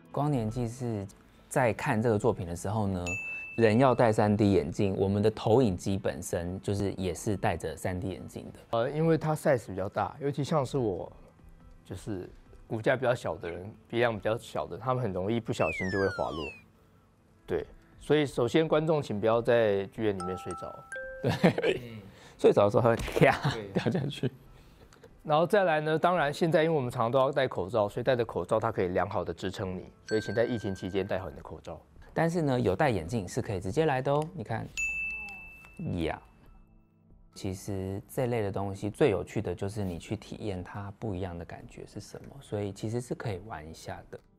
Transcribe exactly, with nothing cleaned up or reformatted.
光年纪是在看这个作品的时候呢，人要戴 三 D 眼镜，我们的投影机本身就是也是戴着 三 D 眼镜的。 呃，因为它 size 比较大，尤其像是我，就是骨架比较小的人，鼻梁比较小的，他们很容易不小心就会滑落。对，所以首先观众请不要在剧院里面睡着。 对，嗯、睡着的时候它会啪掉下去。 然后再来呢，当然现在因为我们常常都要戴口罩，所以戴着口罩它可以良好的支撑你，所以请在疫情期间戴好你的口罩。 但是呢，有戴眼镜是可以直接来的哦。你看，呀，其实这类的东西最有趣的就是你去体验它不一样的感觉是什么，所以其实是可以玩一下的。